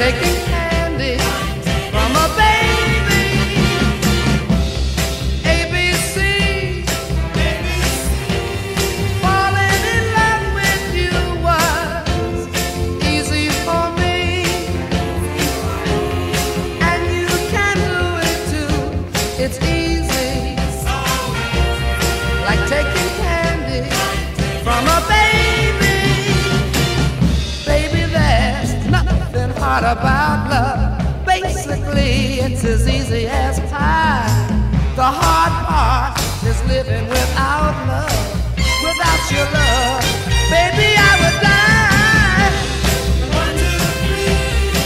taking candy from a baby. ABC, falling in love with you was easy for me, and you can do it too. It's easy, like taking candy from a baby. Baby, there's nothing hard about love. Basically, it's as easy as pie. The hard part is living without love. Without your love, baby, I would die. 1, 2, 3.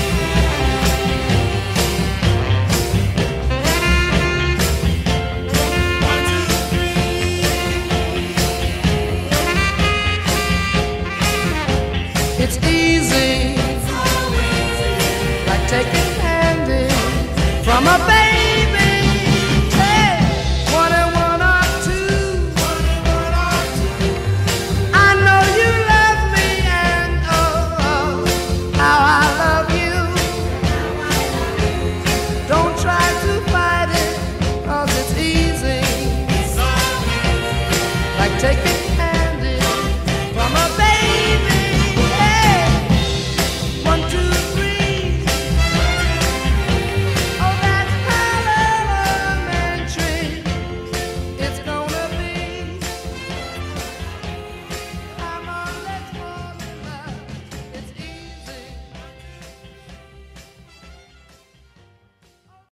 It's easy, like taking candy from a baby.